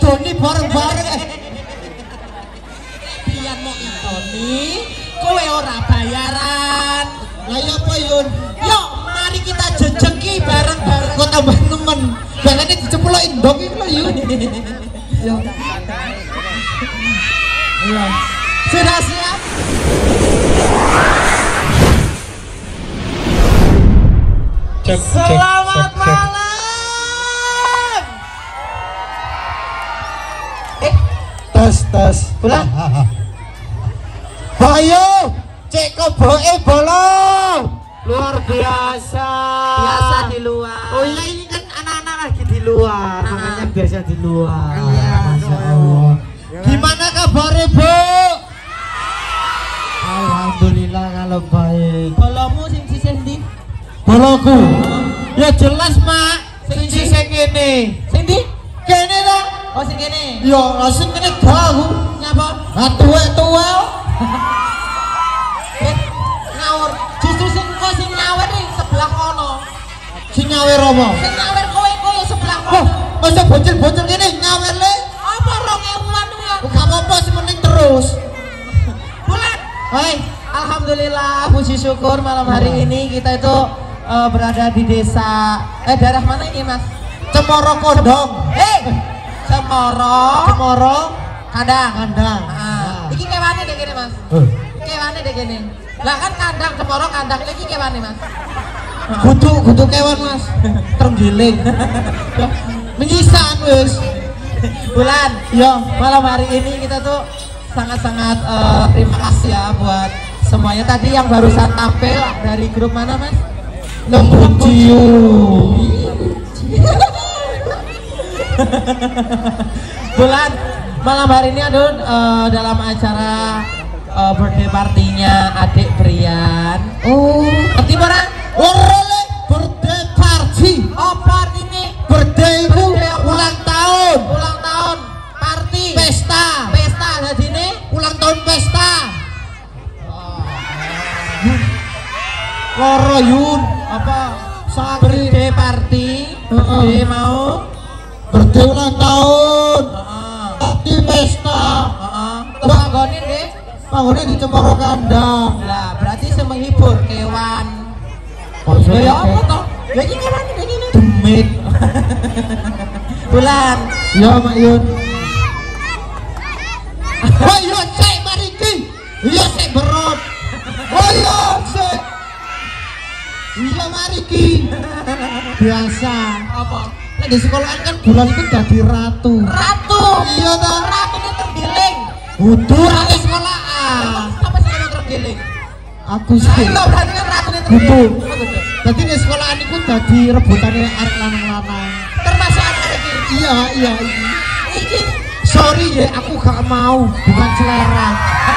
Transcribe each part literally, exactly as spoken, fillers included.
idoni bareng-bareng. Pian mau idoni, kowe ora bayaran. Lah ya apa Yun? Yuk, mari kita jejeki bareng-bareng. Kok tambah nemen. Balane diceplok indok iki lho Yun. Yo. Iya. Sudah siap? Cek, cek, Selamat cek, cek. malam. Eh, Tes tes. pulang. Ayo, cek koboke bolong. Luar biasa. Biasa di luar. Oh iya ini kan anak-anak lagi di luar, Ah. makanya biasa di luar. Iya, Masya Allah. Gimana kabarnya Bu? Alhamdulillah kalau baik. Bolomu sing sisih ndi? Boloku, ya jelas Mak. Sing sing kene. Sing ndi? Kene lah. Oh sing kene. Yo, langsung kene gahu. Nyapa? Lah tuwek-tuwek. Eh, ngawur. Justru sing kok sing nyawer ning sebelah kono. Sing nyawer apa? Sing nyawer kowe kowe sebelah Oh, kono. masa bocil-bocil kene nyawer le? Apa rong ewuan kuwi ya? Bukan apa-apa sih mending terus. Bulan. Hai. Alhamdulillah, puji syukur malam hari ini kita itu eh, berada di desa eh daerah mana ini Mas? Cemoro Kondong. Eh, Cemoro, Cemoro Kandang. Kandang. Ah, iki kewane dek kene Mas. Eh, Kewane dek kene. Lah kan kandang Cemoro kandang iki kewane Mas. kudu kudu kewan Mas. Terenggiling. Menyisan wis. Bulan, Ya, malam hari ini kita tuh sangat-sangat eh, terima kasih ya buat semuanya tadi yang barusan tampil dari grup mana Mas? lembut ciu. Bulan, malam hari ini aduh eh, dalam acara eh, birthday partinya adik Brian. Oh, Ngerti ora? ora le birthday party. Oh, party ini Birthday ku Birthday apa? ulang tahun. ulang tahun, party, Pesta. pesta jadi ini. Ulang tahun pesta. Loro Yun. Apa? Sakit. Birthday party, birthday mau. Birthday ulang tahun. Heeh. Di pesta. Heeh. Tepanggonin deh. Bangunnya di Cemoro Kandang. Lah, berarti sing menghibur kewan. Maksudnya Ya apa kayak toh? Ya iki kewan iki ini. demit. Bulan. Ya Mak Yun. Oh iya cek mariki. Iya cek berot. Oh iya cek. Iya mariki. Biasa. Apa? Nek di sekolahan kan bulan itu jadi ratu. Ratu. Iya toh. Ratu ini tergiling. Butuh ratu sekolahan. Apa sih kamu tergiling? Aku Nah, sih. itu berarti kan ratu ini Butuh. tergiling. Jadi di sekolahan itu jadi rebutannya arek lanang-lanang. Termasuk anak ini. Iya iya. iya. Iki Sorry ya, aku gak mau, bukan selera.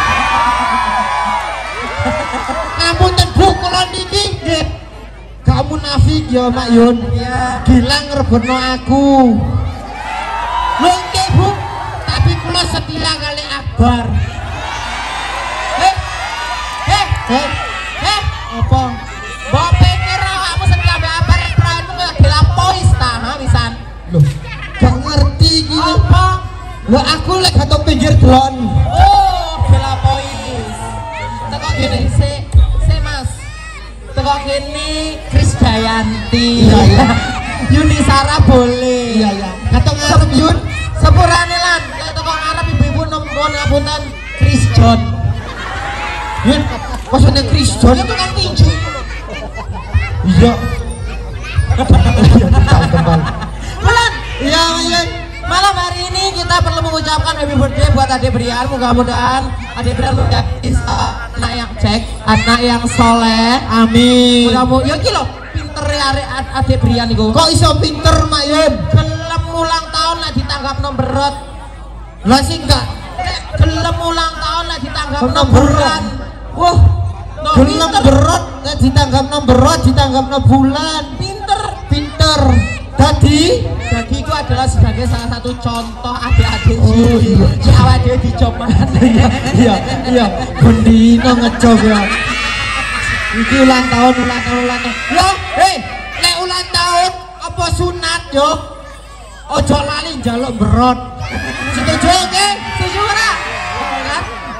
Ngapunten Bu, kula niki nggih. Gak munafik ya Mak Yun. ya. Gilang ngerebutno aku. Lho nggih Bu, tapi kula setia kali Akbar. Eh. Eh. Eh, Eh. apa? Mbok pikir awakmu setia mbek apa reprenu kaya dilampaui ta, ha wisan. Loh, gak ngerti iki. Apa? Lho aku lek gak tau pinggir delon. Oh, dilampaui. Teko gini, se se Mas. Teko gini Krisdayanti. Iya, iya. Yuni Sara boleh. Iya ya. Kata ngarep Yun. Sepurane lan, lek teko ngarep ibu-ibu nombon ngapunten Chris John. Yun, maksudnya Chris John. Dia tukang tinju. Iya. Iya, tebal-tebal. Bulan. Iya, iya. Malam hari ini kita perlu mengucapkan happy birthday buat adik Brian. Mudah-mudahan adik Brian menjadi anak yang cek, anak yang soleh. Amin. Mudah-mudahan, ya iki lho, pinter ya adik adik Brian iku. Kok iso pinter Mak Yun? Gelem ulang tahun lah ditanggap nomor berat. Lah sih enggak. Gelem ulang tahun lah ditanggap Nomor nomor berat. berat. Wah, No, gelem pinter. berot nek ditanggap no berot ditanggap no bulan. Pinter. Pinter. Tadi Jadi itu adalah sebagai salah satu contoh adik-adik Oh, sini. iya. Si awak dia dicoba. iya, iya, bendino ngecob ya. Iki ulang tahun, ulang tahun, ulang tahun. Loh, hei, nek ulang tahun apa sunat yo? Ojo lali njaluk berot.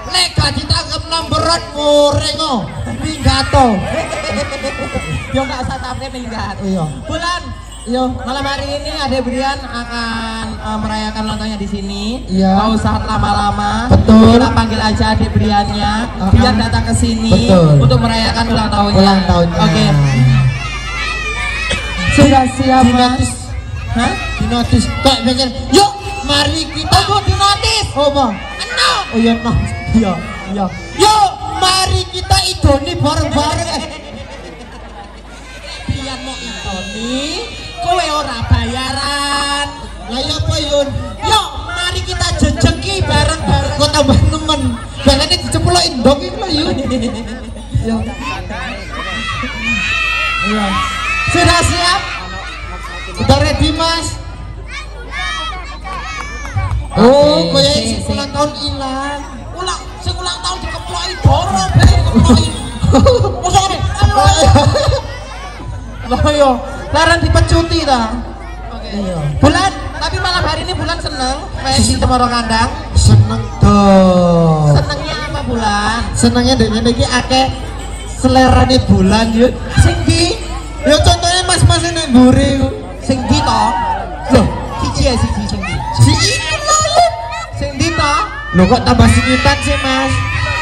lek gaji tangkep nomboran murengo minggato. Yo nggak usah sampai minggat. Iya. Bulan, Iya. malam hari ini Ade Brian akan uh, merayakan ulang tahunnya di sini. Iya. Nggak usah lama-lama. Betul. Kita panggil aja Ade Briannya, Uh-huh. biar datang ke sini Betul. untuk merayakan ulang tahunnya. Ulang tahunnya. Oke. Sudah siap, Mas? Dinotis. Hah? Dinotis. Kok pengen? Yuk, mari kita. Oh, dinotis. Oh, Bang. Eno. Oh iya, no. Iya, iya. Yuk, mari kita idoni bareng-bareng. Brian mau idoni, kowe ora bayaran. Lah ya apa Yun? Yuk, mari kita jejeki bareng-bareng. Kok tambah nemen. Barangnya dicepulok indok iki lho Yun. Iya. Iya. Sudah siap? Udah ready, Mas? Oke, Oh, kayak sik, sing sik. ulang tahun ilang. Ulang, sing ulang tahun dikeploki doro, ben dikeploki. Mosok ngene. Lah yo, larang dipecuti ta. Oke. Iya. Bulan, tapi malam hari ini Bulan seneng main di Cemoro Kandang. Seneng toh. Senengnya apa Bulan? Senengnya dek ngene iki akeh selerane Bulan Yun. Sing di, Ya contohnya mas-mas ini mburi. sing di to. Loh, Siji ya siji sing di. si itu lah Yun. Sing di to. Loh kok tambah singitan sih, Mas?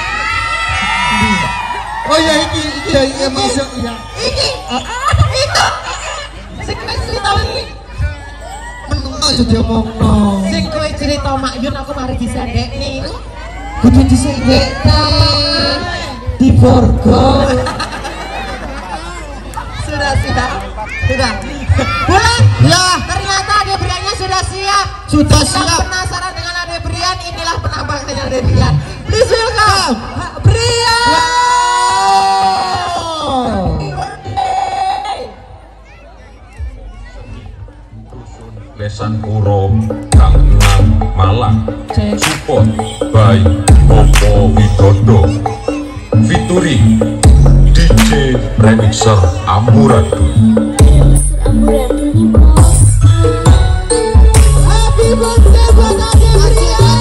Oh ya iki iki ya iya masuk iya. Iki, itu. Sing wis cerita iki. Meneng aja diomongno. Sing kowe cerita Mak Yun aku mari disendekni. Kudu disendekno. Di borgo. Sudah siap? Sudah. Bulan, Ya, ternyata Ade Briannya sudah siap. sudah Yang siap. penasaran dengan Ade Brian, inilah penampakannya Ade Brian. Please welcome Brian. Lesan Puro Gang enam Malang. Cek. Support by Popo Widodo. Featuring D J Remixer Amburadul. Happy birthday buat Ade Brian.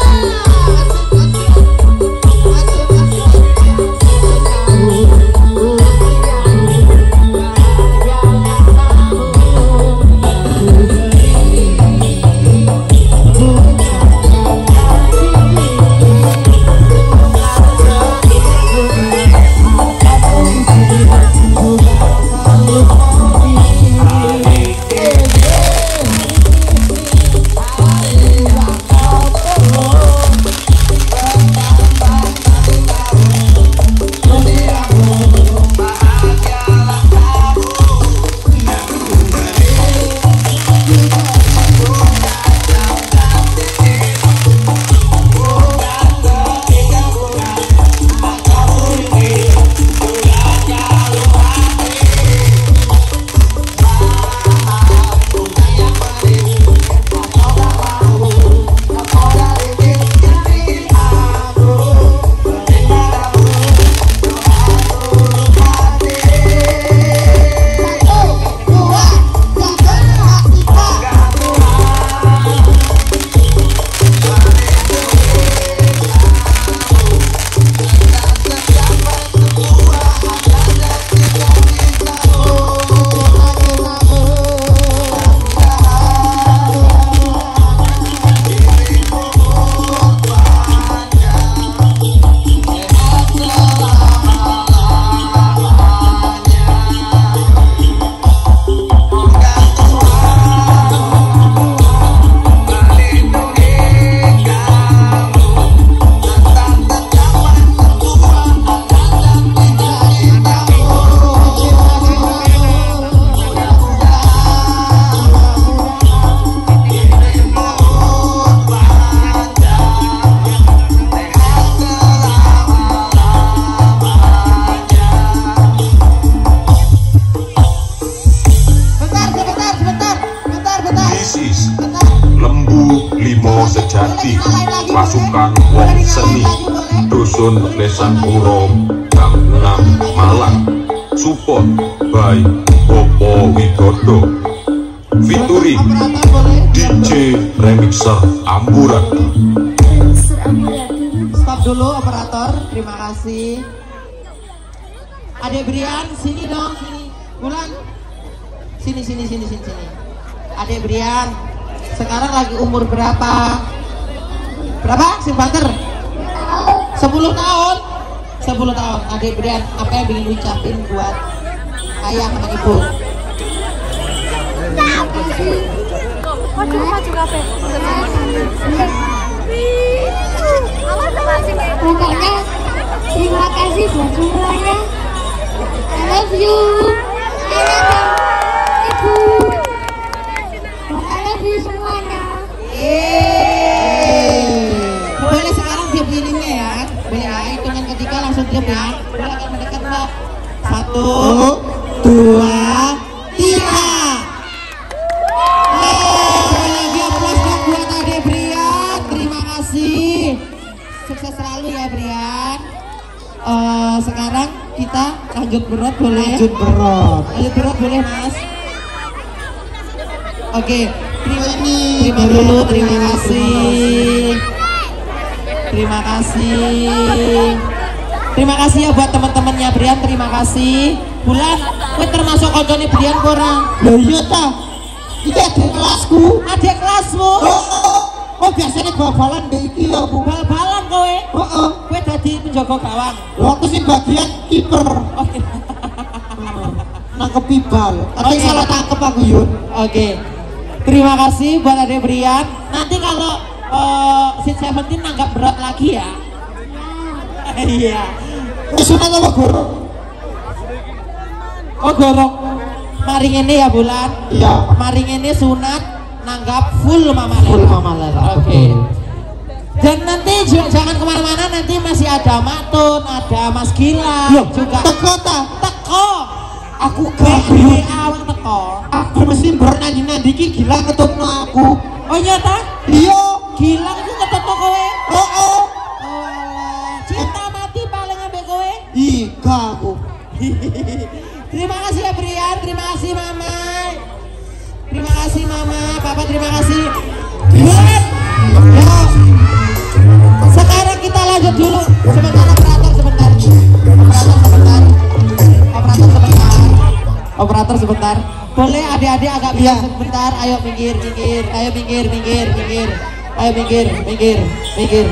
Sejati pasukan wong seni dusun Lesan Puro Gang enam Malang. Support by Popo Widodo. Featuring D J Remixer Amburadul. Stop dulu dulu operator, terima kasih. Adek Brian, sini dong, sini. Bulan. Sini, sini, sini, sini, sini. Adek Brian, sekarang lagi umur berapa? Berapa, Sing Banter? sepuluh tahun. sepuluh tahun. Adek Brian, apa yang ingin ucapin buat ayah sama ibu? Pokoknya terima kasih buat semuanya. I love you. I love you, ibu. I love you semuanya. Yeay. Boleh sekarang tiup lilinnya ya. Boleh ya, hitungan ketiga langsung tiup ya. Boleh akan mendekat mbak. Satu, dua, tiga. Sukses selalu ya Brian. Uh, sekarang kita lanjut berat boleh? Lanjut berat. Lanjut berat boleh mas? Oke, okay. terima, terima dulu, terima kasih. Terima kasih. Terima kasih ya buat teman-temannya Brian, terima kasih. Bulan, gue termasuk koncone Brian kurang. Loh iya ta. Iki adik kelasku. Adik kelasmu? Oh, oh biasanya bal-balan mbek iki ya, Bu. Bal-balan kowe? Heeh. Kowe dadi penjaga gawang. Lho aku sing bagian kiper. Oke. Nangkep bal. Tapi Oke. salah tangkep aku Yun. Oke. Terima kasih buat Adek Brian. Nanti kalau uh, Sweet Seventeen nanggap berat lagi ya. Iya. Wis sunat apa gorong? Oh gorong. Mari ini ya Bulan. Iya. Mari ini sunat nanggap full Mama Lela. Full Mama Lela. Oke. Dan nanti juga jangan kemana-mana, nanti masih ada Matun, ada Mas Gilang, Loh, juga teko ta? teko. Aku B gak awang teko. aku mesti bernyanyi-nyanyi iki gila ketutno aku. Oh nyata? Iya. Gilang itu ketemu kowe. Oh oh. Oh alah, cinta mati paling ambek kowe. Ika aku. Terima kasih ya Brian, terima kasih Mama. Terima kasih Mama, Papa terima kasih. Bulan. Ya. Sekarang kita lanjut dulu. Sebentar operator sebentar. Operator sebentar. Operator sebentar. Operator sebentar. Boleh adik-adik agak biar sebentar. Ayo minggir, minggir. Ayo minggir, minggir, minggir. Ayo minggir, minggir, minggir.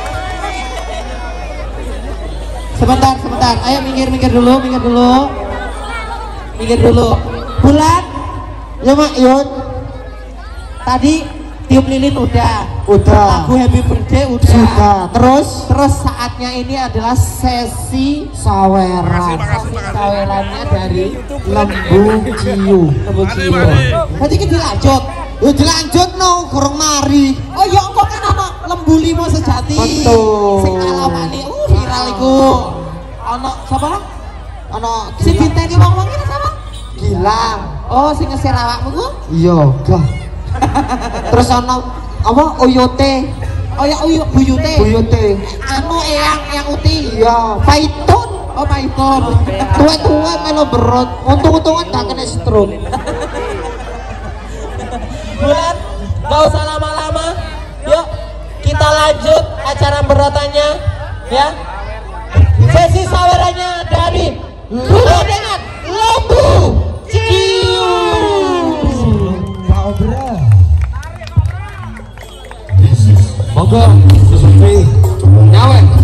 Sebentar, sebentar. Ayo minggir, minggir dulu, minggir dulu. Minggir dulu. Bulan. Ya Mak Yun. Tadi tiup lilin udah. Udah. Lagu Happy Birthday udah. Sudah. Terus Terus saatnya ini adalah sesi saweran. sawerannya dari Lembu Ciu. Lembu Ciu. Berarti kita lanjut. Yo dilanjut no, kurang mari. Oh ya kok kan ana lembu limo sejati. Betul. Sing alamane uh viral iku. Ana sapa? Ana Sing diteni wong-wong iki sapa? Gilang. Oh sing ngeser awakmu ku? Iya, gah. Terus ana apa Oyote? Oh ya uyu buyute. Buyute. Anu eyang yang uti. Iya, Paitun. Oh Python. Tua-tua melo berot. Untung-untungan gak kena stroke. Bulan, gak usah lama-lama. Yuk, kita lanjut acara berotannya, ya. Sesi sawerannya dari dulu dengan Lembu Ciu. Monggo, sesuai. Nyawe.